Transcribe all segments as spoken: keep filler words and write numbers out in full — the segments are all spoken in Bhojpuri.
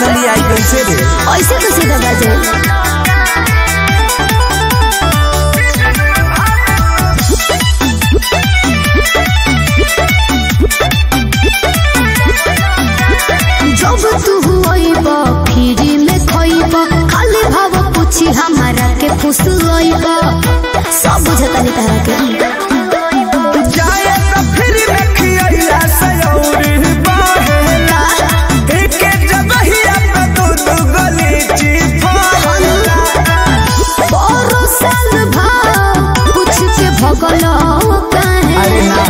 साली आई कैसे रे? ऐसे तो सीधा बाजे जब तू हुईबा फिरी में खोईबा खाली भाव पूछी हमारा के फुसलईबा सब बुझता नहीं तारा के जाए तो फिर में खियाइला सयौरी बाहेला देखे जबहिया पे दो दो गली चिफाला बरो साल भाव पूछ के भगलो काहे अरे ना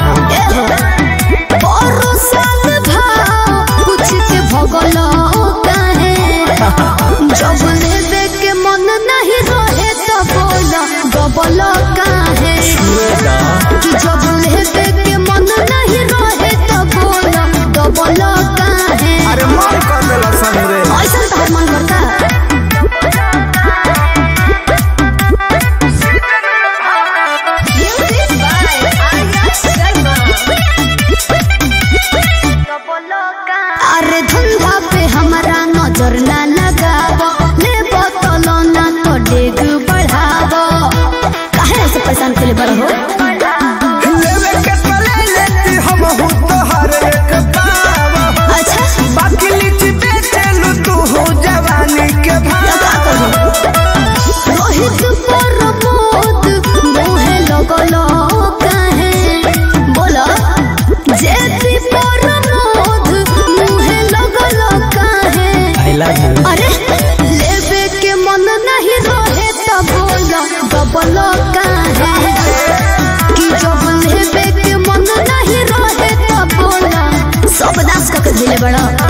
बरो साल भाव पूछ के भगलो काहे जब लेबे के मन नहीं रहे तो बोला डबल काहे कि जब लेबे के मन नहीं रहे तो बोला डबल काहे अरे मन कर देला सन रे ऐसा तो मन करता अरे धंधा पे हमारा नजर ना लगावो ले बोतलो ना तो डेग बढ़ावो काहे ऐसे परेशान के लिए बड़ा हो लेवे के पले लेती हम हूँ तो हर एक पावा अच्छा बाकी लीची बेचेलू तू हो जवानी के तो भाव का करो रोहित प्रमोद मोहे लगलो काहे बोलो जेपी प्रमोद मोहे लगलो काहे आई लव यू अरे लेबे के मन नहीं रहे तो बोला डबल काहे कि जब लेबे के मन नहीं रहे तो बोला सब दास का दिले बड़ा